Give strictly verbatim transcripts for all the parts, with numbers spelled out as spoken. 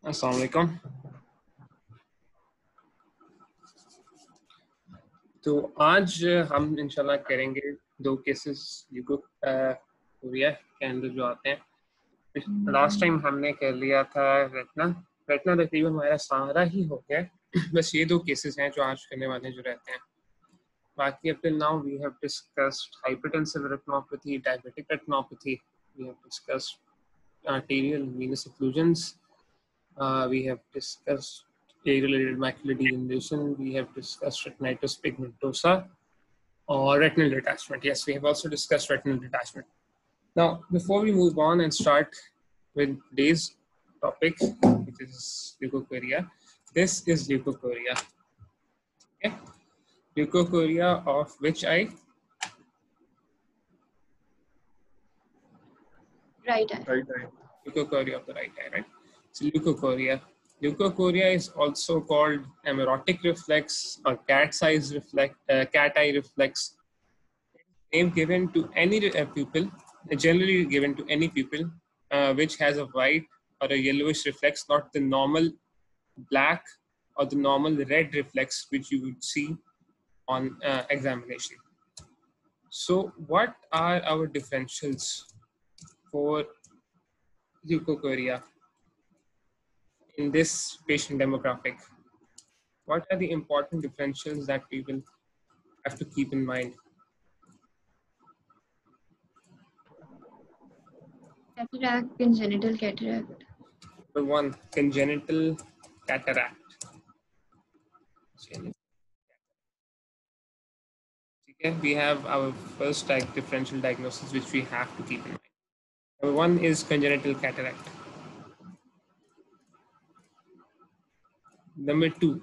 अस्सलाम वालेकुम। तो आज हम इंशाल्लाह करेंगे दो केसेस ल्यूको कोरिया के अंदर जो आते हैं। लास्ट टाइम हमने कर लिया था रेटना रेटना तकरीबन हमारा सारा ही हो गया। बस ये दो केसेस हैं जो आज करने वाले जो रहते हैं। बाकी up till now we have discussed hypertensive retinopathy, diabetic retinopathy, we have discussed arterial venous occlusions, uh, we have discussed age-related macular degeneration, we have discussed retinitis pigmentosa or retinal detachment. Yes, we have also discussed retinal detachment. Now, before we move on and start with today's topic, which is leukocoria, this is leukocoria. Okay, leukocoria of which eye? Right eye. Right eye. Leukocoria of the right eye, right? So leukocoria. Leukocoria is also called amerotic reflex or cat's eye reflex, uh, cat eye reflex. Name given to any uh, pupil, generally given to any pupil, uh, which has a white or a yellowish reflex, not the normal black or the normal red reflex which you would see on uh, examination. So, what are our differentials for leukocoria in this patient demographic? What are the important differentials that we will have to keep in mind? Cataract, congenital cataract. Number one, congenital cataract. Okay, we have our first type differential diagnosis which we have to keep in mind. Number one is congenital cataract. Number two,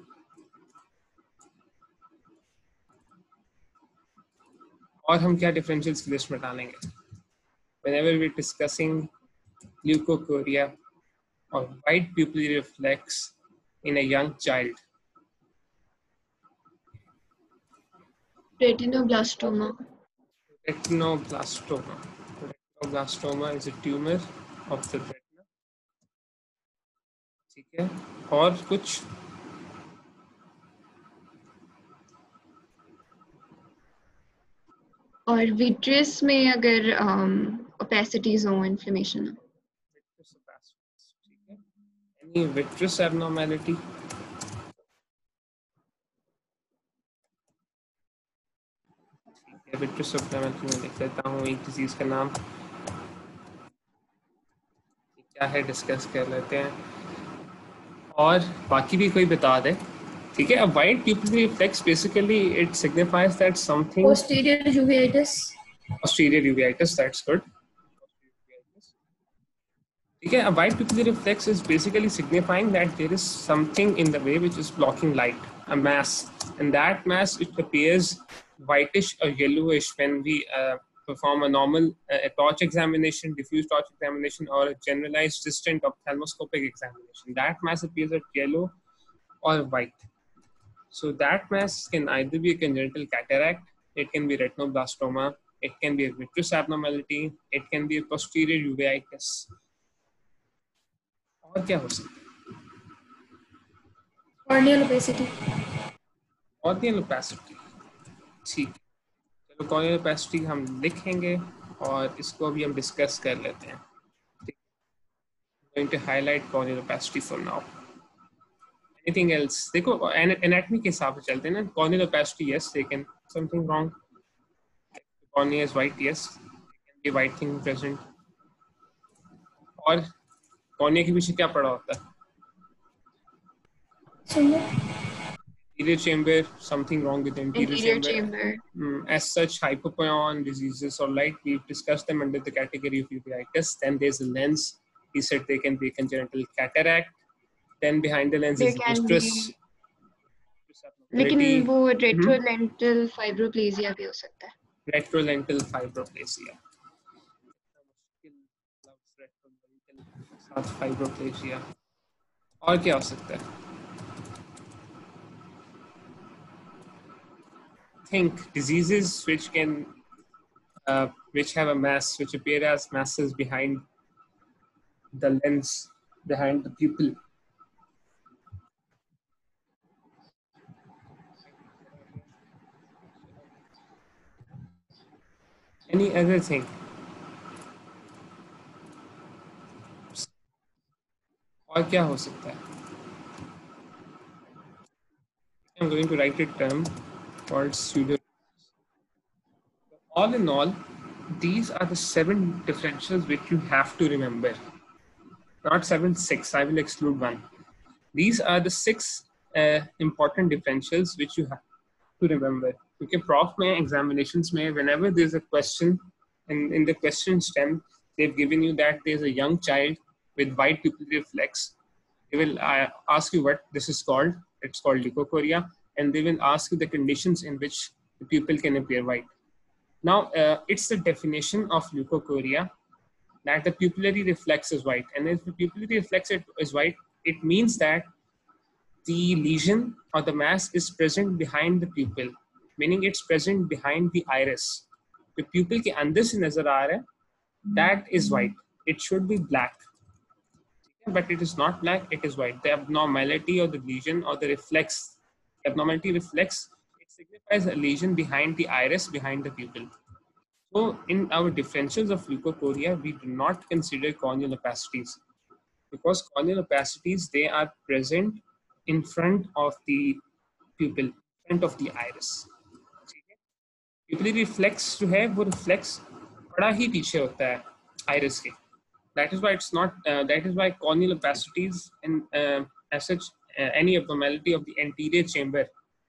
और हम क्या differentials की list में डालेंगे? Whenever we're discussing leukocoria or white pupillary reflex in a young child. Retinoblastoma. Retinoblastoma. Retinoblastoma is a tumor of the retina. ठीक है, और कुछ और vitreous में अगर opacities हो, inflammation हो. Vitreous opacities, ठीक है. Any vitreous abnormality? Vitreous abnormality में लिख लेता हूँ एक डिजीज का नाम क्या है, डिस्कस कर लेते हैं और बाकी भी कोई बता दे. ठीक है, a white pupillary reflex basically it signifies that something Posterior uveitis. Posterior uveitis, that's good. ठीक है, a white pupillary reflex is basically signifying that there is something in the way which is blocking light, a mass, and that mass it appears whitish or yellowish when we uh, perform a normal uh, torch examination, diffuse torch examination, or a generalized distant ophthalmoscopic examination. That mass appears as yellow or white. So that mass can either be a congenital cataract, it can be retinoblastoma, it can be a vitreous abnormality, it can be a posterior uveitis. और क्या हो सकता है? Corneal opacity. Corneal opacity, ठीक है, चलो corneal opacity हम लिखेंगे और इसको अभी हम डिस्कस कर लेते हैं. Going to highlight corneal opacity for now. Anything else? देखो anatomy के हिसाब से चलते हैं ना. Corneal opacity, yes, लेकिन something wrong. Cornea is white, yes, there can be white thing present. और cornea के पीछे क्या पड़ा होता है? Anterior chamber, something wrong with the anterior, Anterior chamber. chamber. Mm, as such, hypopyon diseases or light, we've discussed them under the category of uveitis. Then there's a lens. We said they can be congenital cataract. Then behind the lens There is can vitreous. be. लेकिन वो retrolental fibroplasia भी हो सकता है. Retrolental fibroplasia. Fibroplasia. और क्या हो सकता है? Think diseases which can uh, which have a mass, which appear as masses behind the lens, behind the pupil. Any other thing? और क्या हो सकता है? I'm going to write a term called pseudo. All in all, these are the seven differentials which you have to remember. Not seven, six. I will exclude one. These are the six uh, important differentials which you have to remember. Okay, prof mein examinations mein, whenever there's a question, and in the question stem, they've given you that there's a young child with white pupillary reflex. They will uh, ask you what this is called. It's called leukocoria, and they will ask you the conditions in which the pupil can appear white. Now, uh, it's the definition of leukocoria that the pupillary reflex is white. And if the pupillary reflex is white, it means that the lesion or the mass is present behind the pupil, meaning it's present behind the iris. The pupil के अंदर से नजर आ रहा है, that is white. It should be black, but it is not black, it is white. The abnormality or the lesion or the reflex, abnormality reflex, it signifies a lesion behind the iris, behind the pupil. So in our differentials of leukocoria, we do not consider corneal opacities, because corneal opacities, they are present in front of the pupil, in front of the iris. Pupillary reflex जो है वो reflex बड़ा ही पीछे होता है iris के. That is why it's not. Uh, that is why corneal opacities and uh, as such uh, any abnormality of the anterior chamber,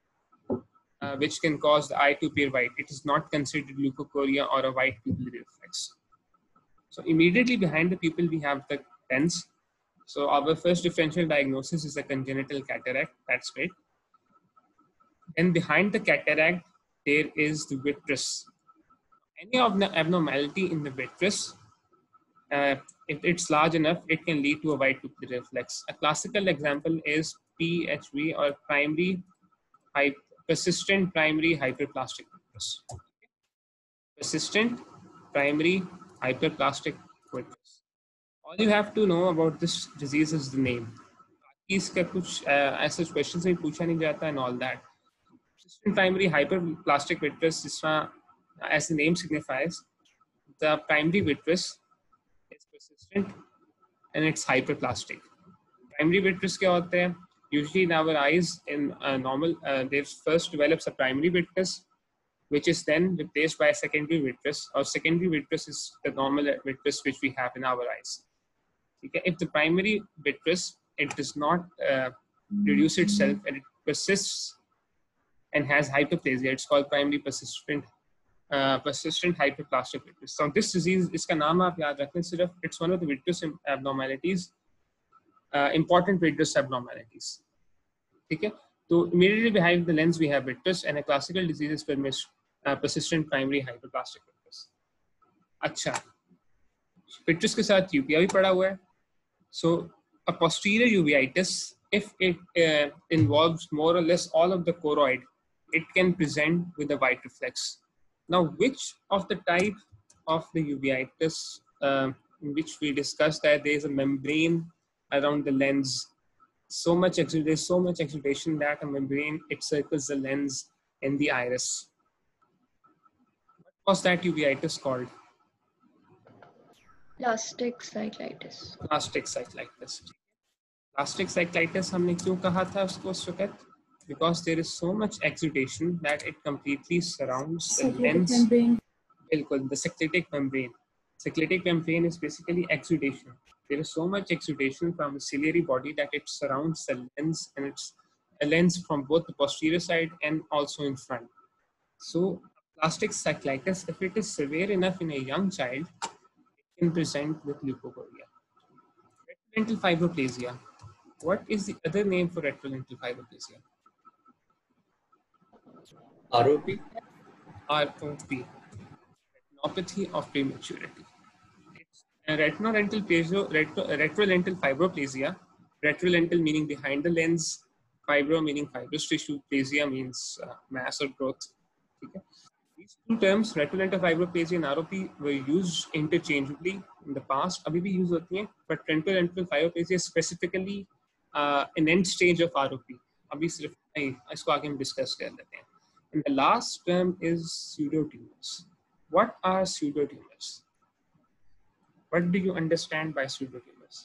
uh, which can cause the eye to appear white, it is not considered leukocoria or a white pupillary reflex. So immediately behind the pupil we have the lens. So our first differential diagnosis is a congenital cataract. That's great. And behind the cataract there is the vitreous. Any of the abnormality in the vitreous, uh, if it's large enough, it can lead to a white pupillary reflex. A classical example is P H V, or primary persistent primary hyperplastic vitreous. Persistent primary hyperplastic vitreous. All you have to know about this disease is the name. इसका कुछ ऐसे questions में पूछा नहीं जाता and all that. Persistent primary hyperplastic vitreous, जिसमें as the name signifies, the primary vitreous is persistent and it's hyperplastic. Primary vitreous क्या होते हैं? Usually in our eyes, in uh, normal, uh, they first develops a primary vitreous, which is then replaced by a secondary vitreous, or secondary vitreous is the normal vitreous which we have in our eyes. Okay? If the primary vitreous, it does not uh, reduce itself and it persists and has hyperplasia, it's called primary persistent uh, persistent hyperplastic vitreous. So this disease, इसका नाम आप याद रखें सिर्फ, it's one of the vitreous abnormalities, uh, important vitreous abnormalities. Okay? So immediately behind the lens we have vitreous, and a classical disease is permis, uh, persistent primary hyperplastic vitreous. अच्छा, vitreous के साथ uvea भी पड़ा हुआ है. So a posterior uveitis, if it uh, involves more or less all of the choroid, it can present with a white reflex. Now, which of the type of the uveitis uh, in which we discussed that there is a membrane around the lens, so much there's so much exudation that a membrane, it circles the lens and the iris. What was that uveitis called? Plastic cyclitis. Plastic cyclitis. Plastic cyclitis हमने क्यों कहा था उसको उस वक्त? Because there is so much exudation that it completely surrounds the lens. Membrane. The cyclitic membrane. Cyclitic membrane is basically exudation. There is so much exudation from the ciliary body that it surrounds the lens, and it's a lens from both the posterior side and also in front. So plastic cyclitis, if it is severe enough in a young child, it can present with leukocoria. Retrolental fibroplasia. What is the other name for retrolental fibroplasia? R O P. R O P. Retinopathy of prematurity. It's a retrolental, retro, retrolental fibroplasia. Retrolental meaning behind the lens. Fibro meaning fibrous tissue. Plasia means uh, mass or growth. Okay. These two terms, retrolental fibroplasia and R O P, were used interchangeably in the past. Abhi bhi use hoti hain, but retrolental fibroplasia is specifically uh, an end stage of R O P. Abhi sirf nahi, isko aage hum discuss kar lete hain. And the last term is pseudotumors. what are pseudotumors? What do you understand by pseudotumors?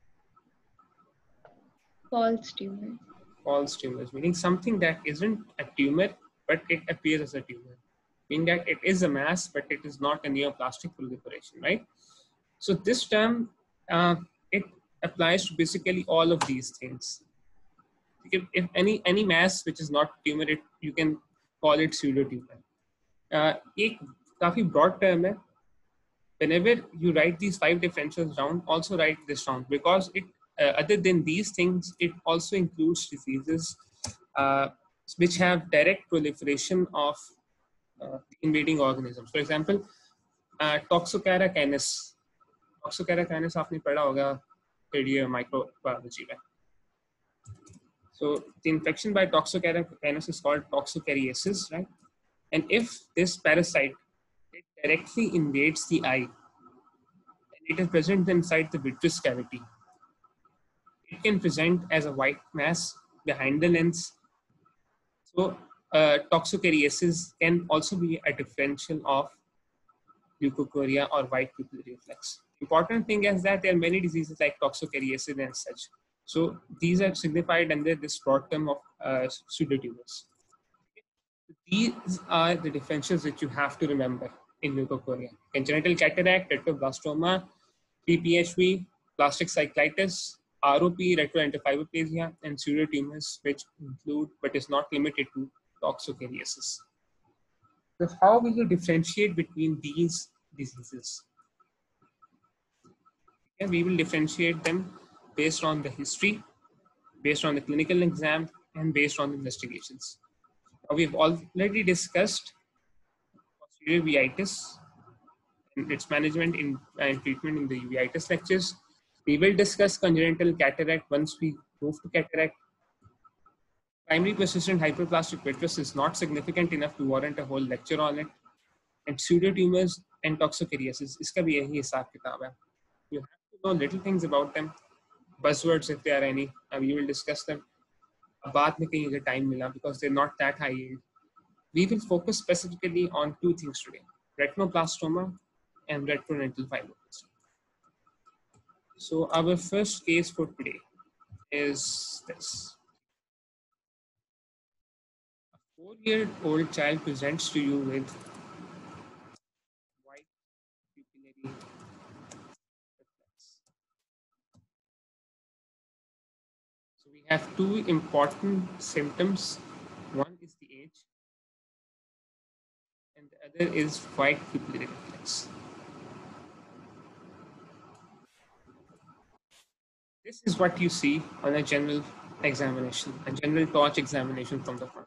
False tumor. False tumors, meaning something that isn't a tumor, but it appears as a tumor. Meaning that it is a mass, but it is not a neoplastic proliferation, right? So this term, uh, it applies to basically all of these things. If, if any any mass which is not tumor, it, you can call it pseudotumor. Uh, एक काफी broad term है. Whenever you write these five differentials down, also write this down, because it uh, other than these things, it also includes diseases uh, which have direct proliferation of uh, invading organisms. For example, uh, Toxocara canis. Toxocara canis आपने पढ़ा होगा third year microbiology में. So the infection by Toxocara canis is called toxocariasis, right? And if this parasite, it directly invades the eye, and it is present inside the vitreous cavity, it can present as a white mass behind the lens. So uh, toxocariasis can also be a differential of leukocoria or white pupillary reflex. Important thing is that there are many diseases like toxocariasis and such. So these are signified under this broad term of uh, pseudotumors. These are the differentials that you have to remember in leukocoria: congenital cataract, retinoblastoma, P P H V, plastic cyclitis, R O P, retroenterofibroplasia, and pseudotumors, which include but is not limited to toxocariasis. So how will you differentiate between these diseases? Okay, we will differentiate them based on the history, based on the clinical exam, and based on the investigations. Now, we've already discussed posterior uveitis and its management in, and treatment in the uveitis lectures. We will discuss congenital cataract once we move to cataract. Primary persistent hyperplastic vitreous is not significant enough to warrant a whole lecture on it. And pseudotumors and toxocariasis, iska bhi yahi hisab kitab hai. You have to know little things about them, buzzwords if there are any, and we will discuss them. Baad mein kahin agar time mila, because they're not that high yield. We will focus specifically on two things today: retinoblastoma and retrodental fibroblastom. So our first case for today is this. A four-year-old child presents to you with white pupillary reflex. So we have two important symptoms. One is the age, and the other is white pupillary reflex. This is what you see on a general examination, a general torch examination from the front.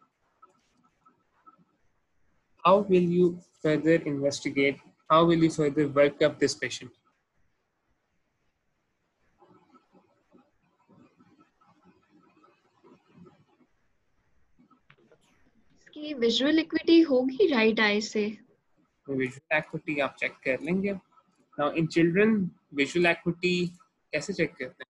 How will you further investigate? How will you further work up this patient? इसकी visual acuity होगी right eye से? Visual acuity आप check कर लेंगे. Now in children, visual acuity कैसे check करते हैं?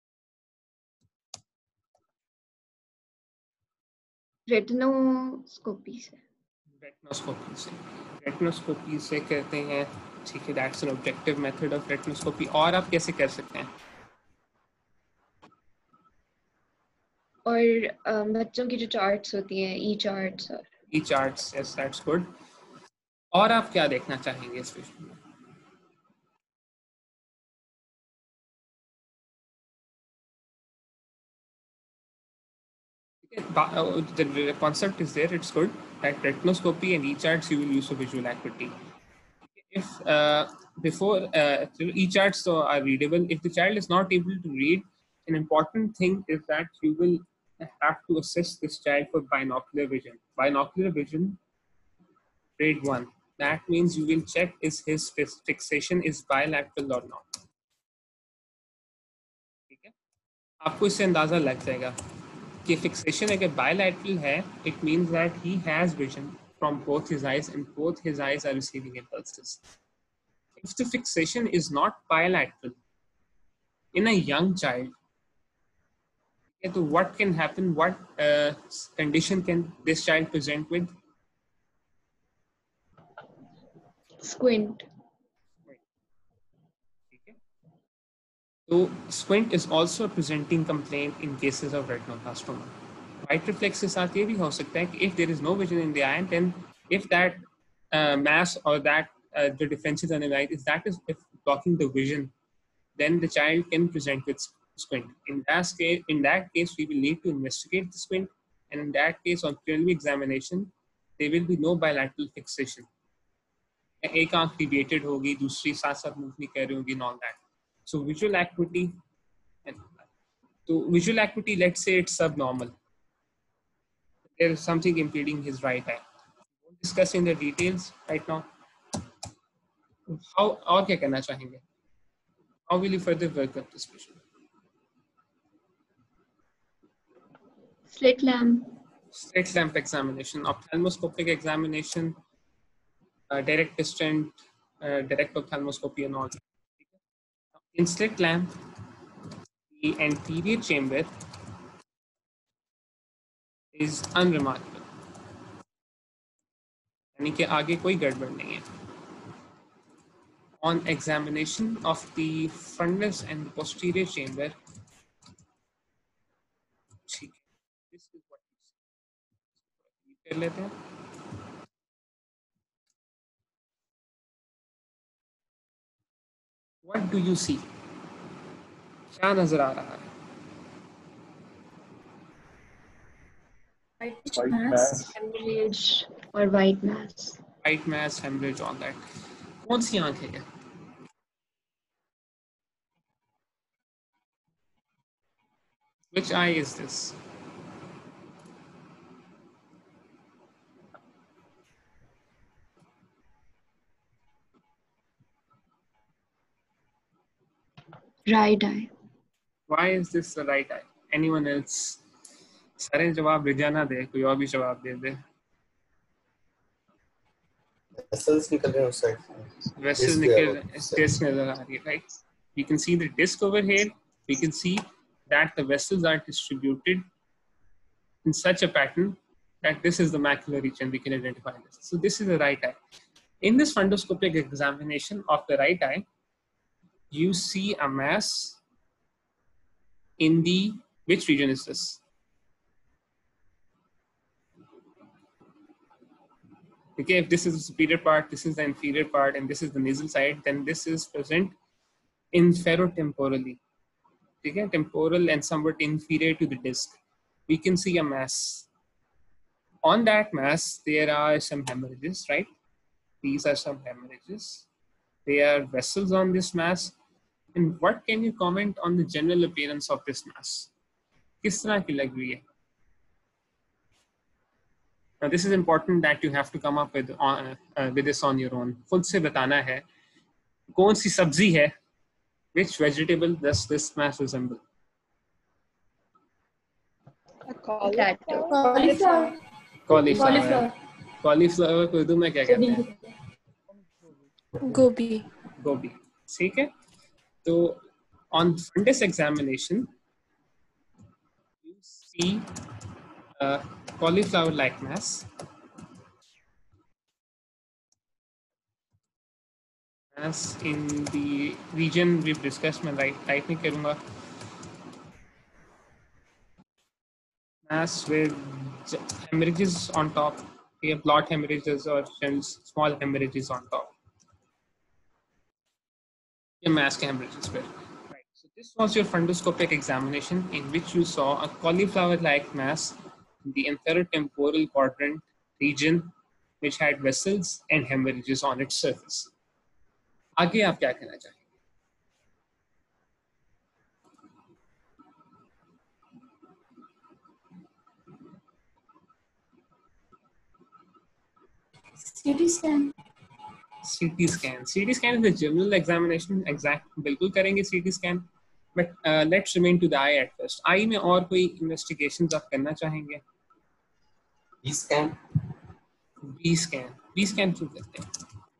Retinoscopy से. Retinoscopy से. Retinoscopy से करते हैं. ठीक है, that's an objective method of retinoscopy. और आप कैसे कर सकते हैं? और बच्चों की जो charts होती हैं, e charts और e charts, yes, that's good. और आप क्या देखना चाहेंगे इस विषय में? The concept is there, it's good. At retinoscopy and e-charts, you will use for visual acuity. If uh, before uh, e-charts are readable, if the child is not able to read, an important thing is that you will have to assess this child for binocular vision. Binocular vision, grade one. That means you will check is his fixation is bilateral or not. ठीक है? आपको इससे अंदाजा लग जाएगा कि fixation अगर bilateral है, it means that he has vision from both his eyes and both his eyes are receiving impulses. If the fixation is not bilateral in a young child, so what can happen? What uh, condition can this child present with? Squint. So squint is also a presenting complaint in cases of retinoblastoma. White reflex के साथ ये भी हो सकता है कि if there is no vision in the eye, then if that uh, mass or that uh, the differences on the light is that is if blocking the vision, then the child can present with squint. In that case, in that case, we will need to investigate the squint, and in that case, on preliminary examination, there will be no bilateral fixation. एक आंख deviated होगी, दूसरी साथ साथ move नहीं कर रही होगी, and all that. So visual acuity, so visual acuity, let's say it's subnormal. There is something impeding his right eye. We won't discuss in the details right now. How और क्या करना चाहेंगे? How will you further work up this patient? Slit lamp. Slit lamp examination, ophthalmoscopic examination, uh, direct distant, uh, direct ophthalmoscopy and all that. In slit lamp, the anterior chamber is unremarkable. यानी कि आगे कोई गड़बड़ नहीं है. On examination of the fundus and posterior chamber, ठीक है. This is what you see. कर लेते हैं. What do you see? क्या नजर आ रहा है? White mass, hemorrhage or white mass. White mass, hemorrhage, all that. कौन सी आंख है? Which eye is this? Right eye. Why is this the right eye? Anyone else? सारे जवाब विद्या ना दे, कोई और भी जवाब दे दे. Vessels निकल रहे हैं उस side. Vessels निकल, disc नजर आ रही है, right? You can see the disc over here. We can see that the vessels are distributed in such a pattern that this is the macular region. We can identify this. So this is the right eye. In this fundoscopic examination of the right eye, you see a mass in the, which region is this? Okay, if this is the superior part, this is the inferior part, and this is the nasal side, then this is present inferotemporally. Okay, temporal and somewhat inferior to the disc. We can see a mass. On that mass, there are some hemorrhages, right? These are some hemorrhages. There are vessels on this mass. And what can you comment on the general appearance of this mass? किस तरह की लग रही है? Now this is important that you have to come up with uh, uh, with this on your own. खुद से बताना है कौन सी सब्जी है? Which vegetable does this mass resemble? Potato. Cauliflower. Cauliflower. Cauliflower को उर्दू में क्या कहते हैं? गोभी. गोभी. ठीक है. So on fundus examination, you see a cauliflower-like mass. Mass in the region we've discussed. मैं right type नहीं करूँगा. Mass with hemorrhages on top. We have blot hemorrhages or small hemorrhages on top. Mass hemorrhages were. Right. So this was your fundoscopic examination in which you saw a cauliflower-like mass in the inferotemporal quadrant region, which had vessels and hemorrhages on its surface. आगे आप क्या कहना चाहेंगे? C T scan. C T scan. C T scan is the general examination. Exact, बिल्कुल करेंगे C T scan. But uh, let's remain to the eye at first. Eye में और कोई investigations आप करना चाहेंगे? B scan. B scan. B scan क्यों करते हैं?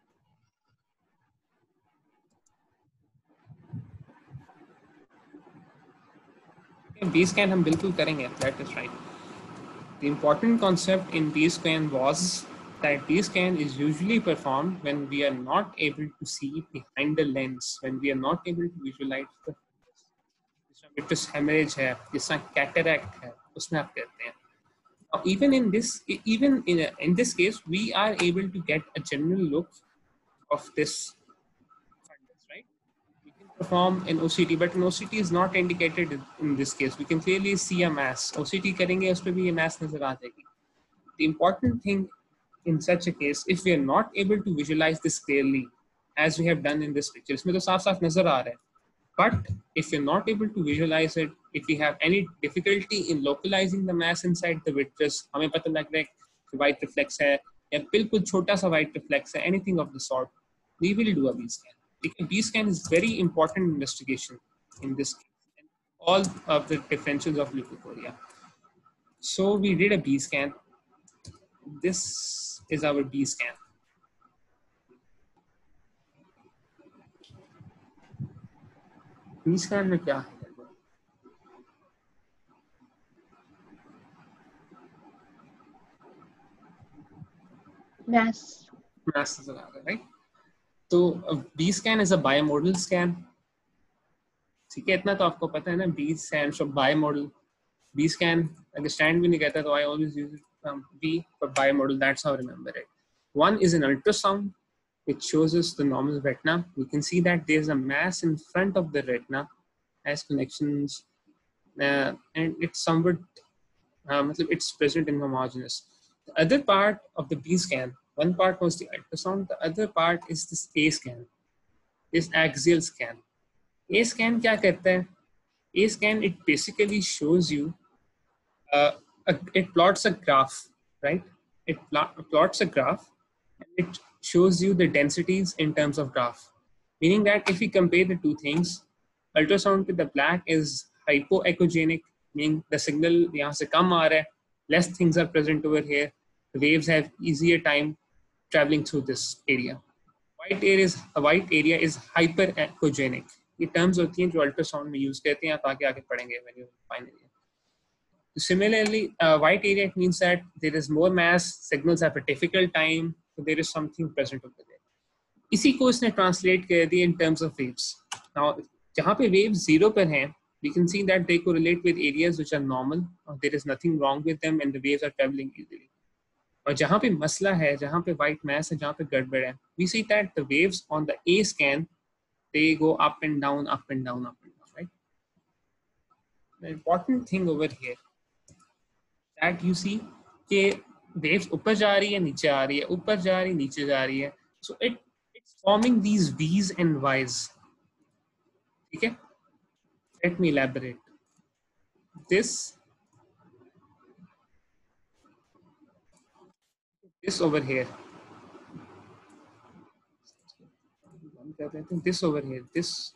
B scan हम बिल्कुल करेंगे. That is right. The important concept in B scan was that B scan is usually performed when we are not able to see behind the lens, when we are not able to visualize the vitreous hemorrhage है, जिसका cataract है, उसमें आप करते हैं. Now, even in this, even in a, in this case, we are able to get a general look of this fundus, right? We can perform an O C T, but an O C T is not indicated in this case. We can clearly see a mass. O C T करेंगे, उस पे भी ये mass नजर आ जाएगी. The important thing in such a case, if we are not able to visualize this clearly, as we have done in this picture, इसमें तो साफ-साफ नजर आ रहा है. But if you're not able to visualize it, if we have any difficulty in localizing the mass inside the vitreous, हमें पता लग रहा है कि white reflex है या बिल्कुल छोटा सा white reflex है, anything of the sort, we will do a B scan. A B scan is very important investigation in this case, and all of the differentials of leukocoria. So we did a B scan. This is our B scan. B scan में क्या है? Mass. Mass नजर आ रहा है, right? तो B scan is a bimodal scan. ठीक है, इतना तो आपको पता है ना. B stands for bimodal. B scan अगर stand भी नहीं कहता तो I always use it from B for bimodal. That's how I remember it. One is an ultrasound, which shows us the normal retina. We can see that there's a mass in front of the retina, has connections, uh, and it's somewhat, um, it's present in homogeneous. The other part of the B scan, one part was the ultrasound, the other part is this A scan, this axial scan. A scan क्या करता है? A scan, it basically shows you, uh, a, it plots a graph, right? It plot, plots a graph, and it shows you the densities in terms of graph. Meaning that if we compare the two things, ultrasound with the black is hypoechogenic, meaning the signal यहाँ से कम आ रहा है, less things are present over here, the waves have easier time traveling through this area. White area is, a white area is hyperechogenic. ये terms होती हैं जो ultrasound में use करते हैं, आप आगे आगे पढ़ेंगे when you find it. Similarly, uh, white area, it means that there is more mass, signals have a difficult time, so there is something present over there. इसी को इसने translate कर दिया in terms of waves. Now, जहाँ पे waves zero पर हैं, we can see that they correlate with areas which are normal, or there is nothing wrong with them, and the waves are traveling easily. और जहाँ पे मसला है, जहाँ पे white mass है, जहाँ पे गड़बड़ है, we see that the waves on the A scan, they go up and down, up and down, up and down, right? The important thing over here that you see कि waves ऊपर जा रही है, नीचे आ रही है, ऊपर जा रही है, नीचे जा रही है. So it it's forming these V's and Y's. ठीक है? Let me elaborate. This this over here. This over here. This.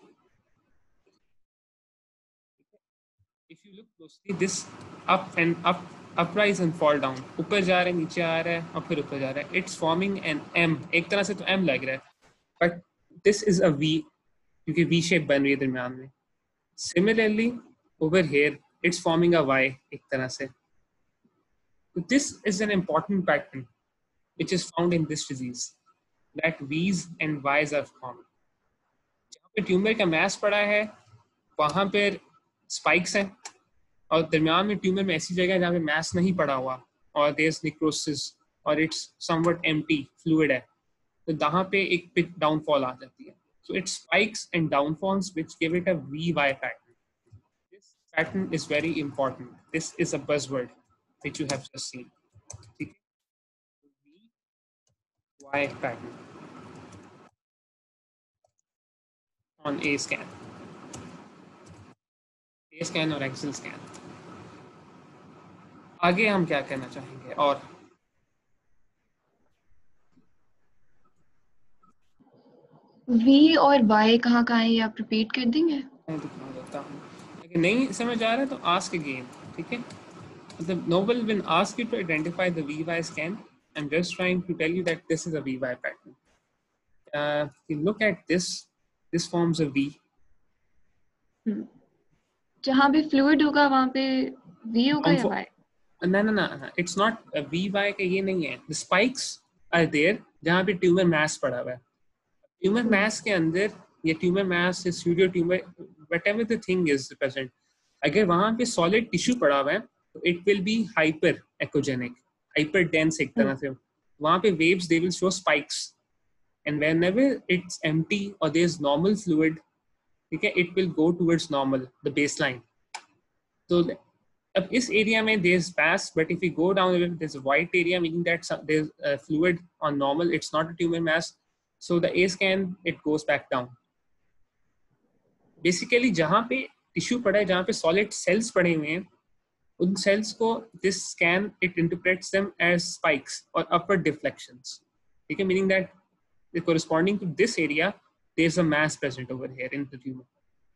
If you look closely, this up and up, uprise and fall down. ऊपर जा रहा है, नीचे आ रहा है, और फिर ऊपर जा रहा है. It's forming an M. एक तरह से तो M लग रहा है, but this is a V, क्योंकि V shape बन रही है दरम्यान में. Similarly, over here, it's forming a Y एक तरह से. So this is an important pattern, which is found in this disease, that V's and Y's are formed. जहाँ पे ट्यूमर का mass पड़ा है, वहाँ पर spikes हैं, और दरम्यान में ट्यूमर में ऐसी जगह है जहाँ पे mass नहीं पड़ा हुआ, और there's necrosis, और it's somewhat empty, fluid है, तो वहाँ पे एक bit downfall आ जाती है. So it spikes and downfalls, which give it a V Y pattern. This pattern is very important. This is a buzzword which you have just seen. V Y pattern on A scan. A scan और axial scan. आगे हम क्या कहना चाहेंगे? और V और Y कहाँ कहाँ है, ये आप रिपीट कर देंगे? मैं दिखा देता हूँ. अगर नहीं समझ आ रहा है तो ask again. ठीक है? मतलब Nobel will ask you to identify the V Y scan. I'm just trying to tell you that this is a V Y pattern. Uh, if you look at this, this forms a V. Hmm. जहाँ भी fluid होगा वहाँ पे V होगा या Y? No, no, no. It's not a V Y का ये नहीं है. The spikes आर देयर जहाँ पे ट्यूमर मास पड़ा हुआ है. ट्यूमर मास के अंदर ये ट्यूमर मास है pseudo tumour whatever the thing is present, अगर वहाँ पे सॉलिड टिश्यू पड़ा हुआ है तो it will be hyper echogenic, hyper dense एक तरह से. वहाँ पे waves they will show spikes and whenever it's empty or there's normal fluid, okay, it will go towards normal, the baseline. So अब इस area में there's mass, but if we go down there's a white area, meaning that some, there's a fluid on normal, it's not a tumor mass, so the A scan it goes back down. Basically जहाँ पे tissue पड़ा है, जहाँ पे solid cells पड़े हुए हैं, उन cells को this scan it interprets them as spikes or upward deflections, okay, meaning that corresponding to this area there's a mass present over here in the tumor.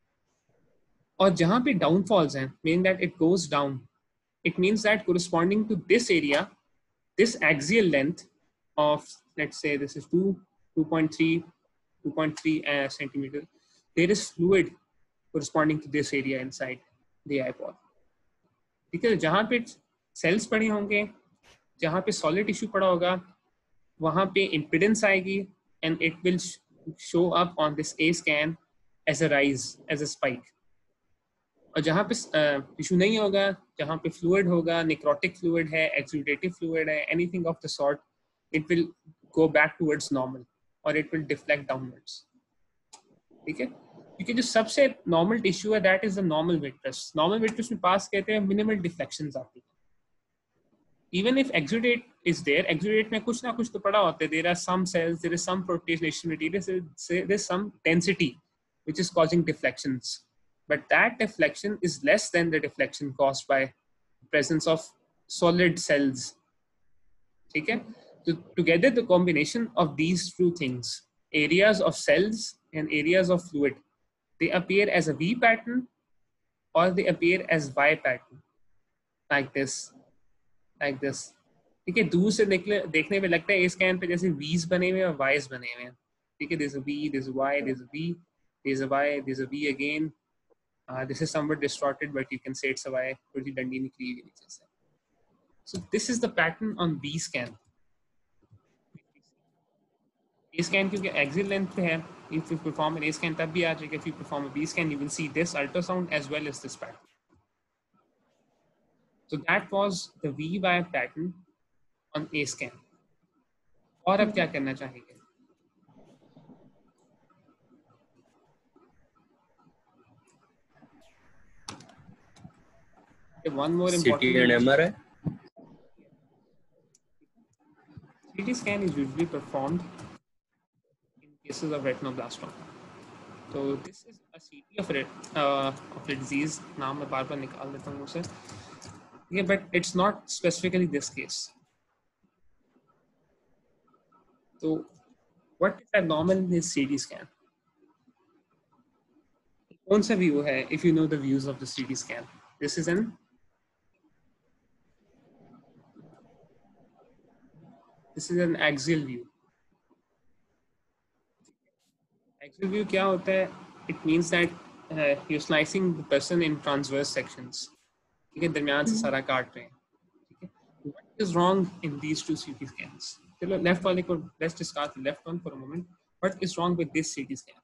और जहाँ पे downfalls हैं, meaning that it goes down, it means that corresponding to this area, this axial length of, let's say this is two, two point three, two point three uh, centimeter, there is fluid corresponding to this area inside the eyeball. ठीक है, जहाँ पे cells पड़े होंगे, जहाँ पे solid tissue पड़ा होगा, वहाँ पे impedance आएगी, and it will show up on this A scan as a rise, as a spike. और जहाँ पे टिश्यू नहीं होगा, जहाँ पे फ्लूइड होगा, नेक्रोटिक फ्लूइड है, एक्सुडेटिव फ्लूइड है, anything of the sort, it will go back towards normal और इट विल डिफ्लेक्ट डाउनवर्ड्स. ठीक है, क्योंकि जो सबसे नॉर्मल टिश्यू है that is the normal vitreous. Normal vitreous में पास कहते हैं मिनिमल डिफ्लेक्शंस आती है. Even if exudate is there, exudate में कुछ ना कुछ तो पड़ा होता है. There are some cells, there is some proteation material, there is some density which is causing deflections. But that deflection is less than the deflection caused by presence of solid cells. ठीक है? So together the combination of these two things, areas of cells and areas of fluid, they appear as a V pattern or they appear as Y pattern, like this. Like this. ठीक है, दूर से देखने देखने में लगता है इस स्कैन पे जैसे V's बने हुए हैं और Y's बने हुए हैं. ठीक है, there's a V, there's a Y, there's a V, there's a Y, there's a V again. Uh, this is somewhat distorted, but you can say it's a Y. थोड़ी डंडी निकली हुई नीचे से. So this is the pattern on B scan. A scan क्योंकि axial length पे है, if you perform an A scan तब भी आ जाएगा. If you perform a B scan, you will see this ultrasound as well as this pattern. So that was the V Y pattern on A scan. और अब क्या करना चाहेंगे? One more important. C T and M R I. C T scan is usually performed in cases of retinoblastoma. So this is a C T of a uh, of a disease. नाम मैं बार बार निकाल देता हूँ उसे. Yeah, but it's not specifically this case. So, what is abnormal in this C T scan? कौन सा view है? If you know the views of the C T scan, this is an this is an axial view. Axial view क्या होता है? It means that uh, you're slicing the person in transverse sections. ठीक है, दरमियान से सारा काट रहे हैं. ठीक है, what is wrong in these two C T scans? चलो left वाले को let's discuss the left one for a moment. What is wrong with this C T scan?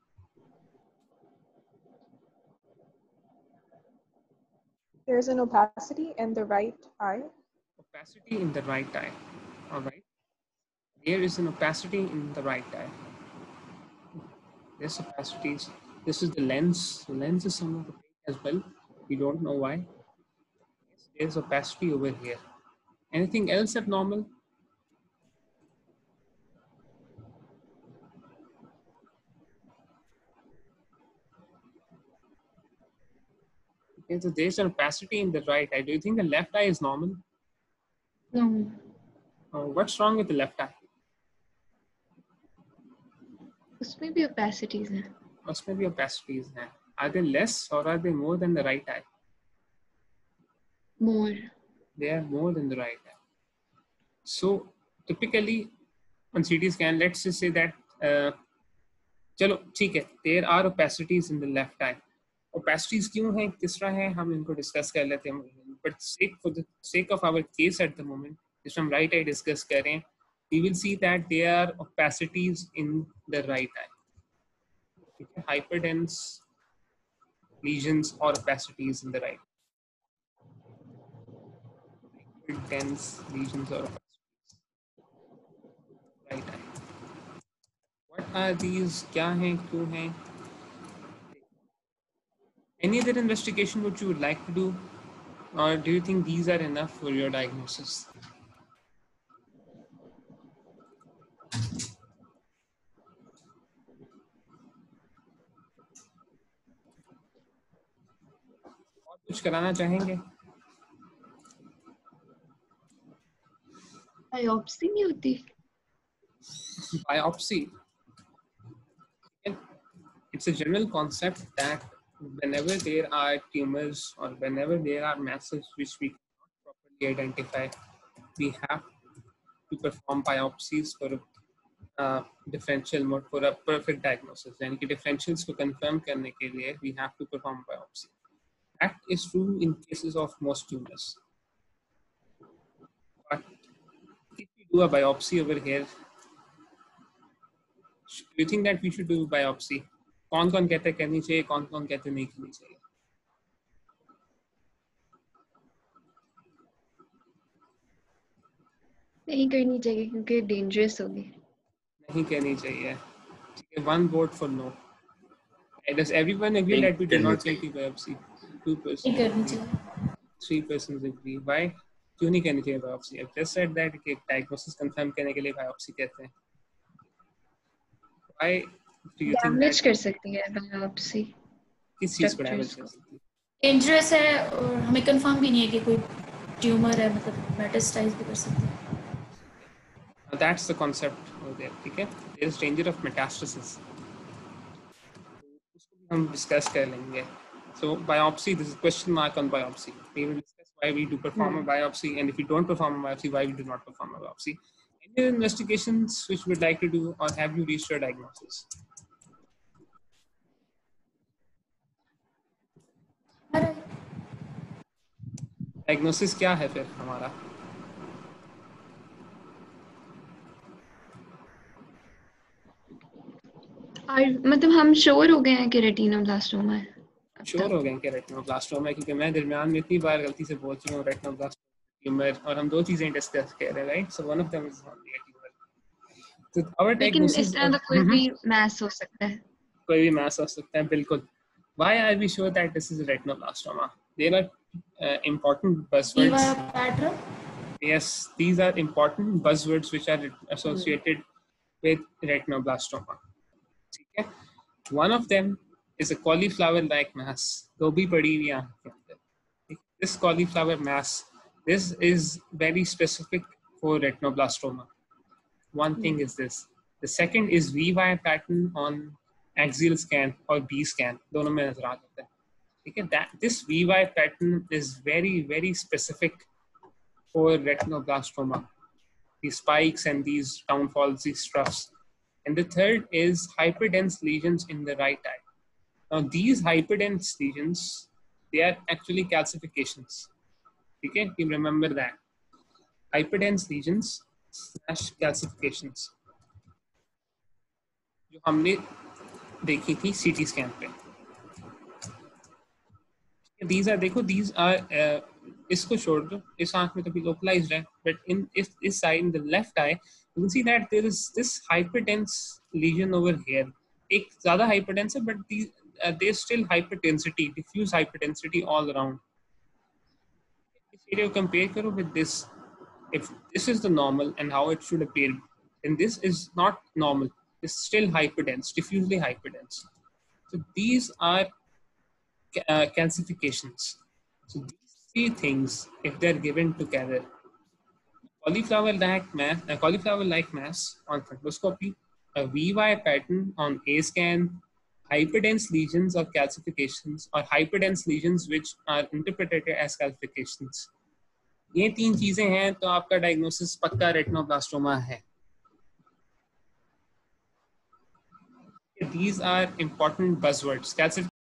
There is an opacity in the right eye. Opacity in the right eye. All right. There is an opacity in the right eye. This opacity is, this is the lens. The lens is somewhat opaque as well. We don't know why. There's opacity over here. Anything else abnormal? Okay, so there's an opacity in the right eye. Do you think the left eye is normal? No. Uh, what's wrong with the left eye? उसमें भी opacities हैं. उसमें भी opacities हैं. Are they less or are they more than the right eye? More. They are more than the right eye. So typically on C T scan, let's just say that uh, चलो ठीक है, there are opacities in the left eye. Opacities क्यों हैं, किस तरह हैं, हम इनको डिस्कस कर लेते हैं. But sake for the sake of our case at the moment, जिसमें हम right eye डिस्कस कर रहे हैं, we will see that there are opacities in the right eye. Okay? Hyperdense lesions or opacities in the right. Hyperdense lesions or opacities. Right eye. What are these? क्या हैं? क्यों हैं? Any other investigation which you would like to do, or do you think these are enough for your diagnosis? और कुछ कराना चाहेंगे? Biopsy नहीं होती? Biopsy. It's a general concept that whenever there are tumors or whenever there are masses which we cannot properly identify, we have to perform biopsies for a uh, differential mode, for a perfect diagnosis. यानी कि differentials को confirm करने के लिए we have to perform biopsy. That is true in cases of most tumors. But if we do a biopsy over here, do you think that we should do biopsy? कौन कौन कहते हैं करनी चाहिए, कौन कौन कहते हैं नहीं करनी चाहिए? नहीं करनी चाहिए क्योंकि डेंजरस होगी. नहीं करनी चाहिए. ठीक है, one vote for no. Does everyone agree that we do not take the biopsy? Two persons. Three persons agree. Why? क्यों नहीं करनी चाहिए biopsy? I've just said that कि diagnosis confirm करने के लिए biopsy कहते हैं. Why do you think damage that? कर सकती है बायोप्सी. किस चीज को डैमेज कर सकती है? डेंजरस है और हमें कंफर्म भी नहीं है कि कोई ट्यूमर है, मतलब मेटास्टाइज भी कर सकती है. That's the concept over there. ठीक है? There is danger of metastasis. उसको भी हम discuss कर लेंगे. So biopsy, this is question mark on biopsy. We will discuss why we do perform a biopsy, and if we don't perform a biopsy, why we do not perform a biopsy. Any investigations which we would like to do, or have you reached your diagnosis? Diagnosis क्या है फिर हमारा? और मतलब हम sure हो गए हैं कि रेटिनोब्लास्टोमा है. श्योर हो गए कि रेटिनोब्लास्टोमा है, क्योंकि मैं दरमियान में इतनी बार गलती से बोल चुका हूँ रेटिनोब्लास्टोमा ट्यूमर, और हम दो चीजें डिस्कस कर रहे हैं, right? So one of them is tumour. तो आवर डायग्नोसिस, लेकिन इस तरह का कोई भी मैस हो सकता है. कोई भी मैस हो सकता है, बिल्कुल. Why are we sure that this is retinoblastoma? There are uh, important buzzwords. pattern? Yes, these are important buzzwords which are associated with retinoblastoma. ठीक है? One of them is a cauliflower-like mass. तो भी पड़ी हुई आंख के अंदर. This cauliflower mass, this is very specific for retinoblastoma. One thing is this. The second is V Y pattern on axial scan or B scan. दोनों में नजर आ जाता है. ठीक है? That this V Y pattern is very very specific for retinoblastoma. These spikes and these downfalls, these troughs. And the third is hyperdense lesions in the right eye. Now these hyperdense lesions, they are actually calcifications. Okay, you remember that. Hyperdense lesions slash calcifications. जो हमने देखी थी CT scan पे. These are, देखो, these are uh, इसको छोड़ दो, इस आंख में तो भी localized है, but in इस इस side, in the left eye, you can see that there is this hyperdense lesion over here. एक ज़्यादा hyperdense है, but these uh, there's still hypertensity, diffuse hypertensity all around. इस area को compare करो with this. If this is the normal and how it should appear, then this is not normal. It's still hyperdense, diffusely hyperdense. So these are uh, calcifications. So these three things, if they're given together, cauliflower-like mass, a cauliflower-like mass on frontoscopy, a V Y pattern on A scan, hyperdense lesions or calcifications, or hyperdense lesions which are interpreted as calcifications. ये तीन चीजें हैं तो आपका diagnosis पक्का retinoblastoma है. These are important buzzwords. Calcification